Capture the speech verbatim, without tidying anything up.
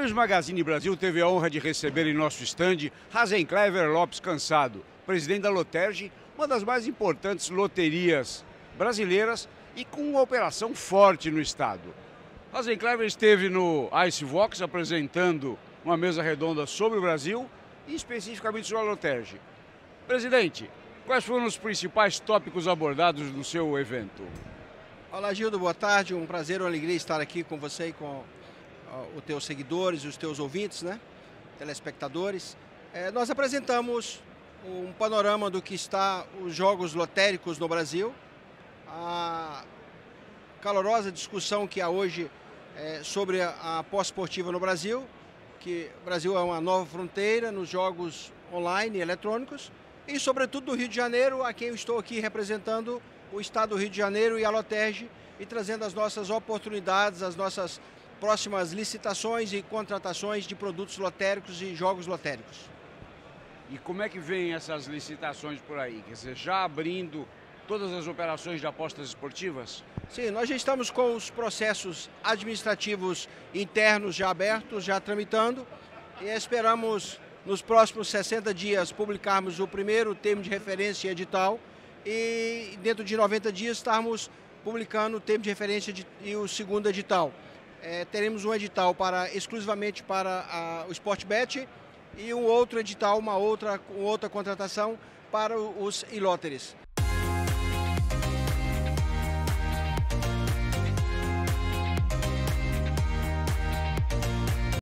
Tênis Magazine Brasil teve a honra de receber em nosso estande Razenclever Lopes Cansado, presidente da Loterge, uma das mais importantes loterias brasileiras e com uma operação forte no estado. Razenclever esteve no Icevox apresentando uma mesa redonda sobre o Brasil e especificamente sobre a Loterge. Presidente, quais foram os principais tópicos abordados no seu evento? Olá, Gildo, boa tarde. Um prazer, uma alegria estar aqui com você e com os teus seguidores, os teus ouvintes, né? Telespectadores. É, nós apresentamos um panorama do que está os jogos lotéricos no Brasil, a calorosa discussão que há hoje é, sobre a, a pós-esportiva no Brasil, que o Brasil é uma nova fronteira nos jogos online e eletrônicos, e sobretudo do Rio de Janeiro, a quem eu estou aqui representando o estado do Rio de Janeiro e a Loterge, e trazendo as nossas oportunidades, as nossas próximas licitações e contratações de produtos lotéricos e jogos lotéricos. E como é que vem essas licitações por aí? Quer dizer, já abrindo todas as operações de apostas esportivas? Sim, nós já estamos com os processos administrativos internos já abertos, já tramitando, e esperamos nos próximos sessenta dias publicarmos o primeiro termo de referência e edital, e dentro de noventa dias estarmos publicando o termo de referência de, e o segundo edital. É, teremos um edital para, exclusivamente para a, o Sportbet e um outro edital, uma outra, uma outra contratação para os e-lotteries.